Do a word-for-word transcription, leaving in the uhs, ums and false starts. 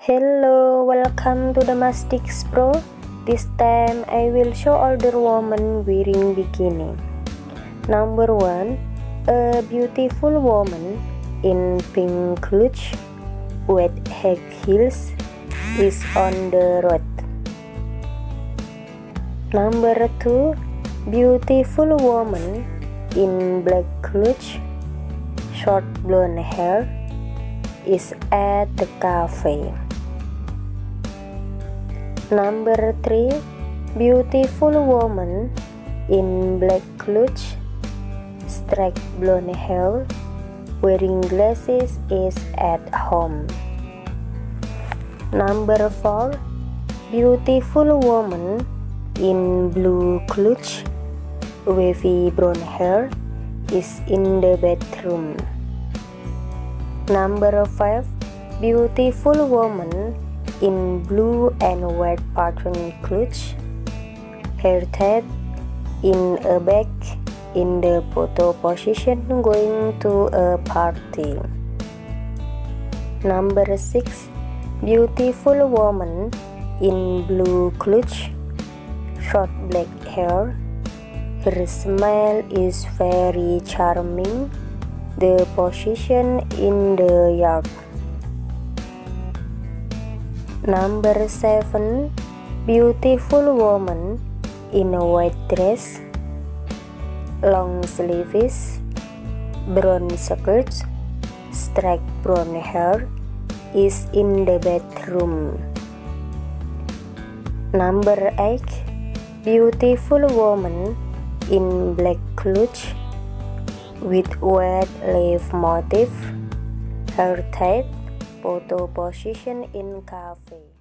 Hello, welcome to the Mastix Pro. This time I will show older woman wearing bikini. Number one, a beautiful woman in pink clothes with high heels is on the road. Number two, beautiful woman in black clothes, short blonde hair is at the cafe. Number three, beautiful woman in black clothes, straight blonde hair, wearing glasses is at home. Number four, beautiful woman in blue clothes, wavy brown hair is in the bedroom. Number five, beautiful woman in blue and white pattern clothes, hair tied in a bag in the photo position going to a party. Number six, beautiful woman in blue clothes, short black hair, her smile is very charming, the position in the yard. Number seven, beautiful woman in a white dress, long sleeves, brown skirt, straight brown hair is in the bedroom. Number eight, beautiful woman in black clothes with white leaf motif, hair tied, photo position in cafe.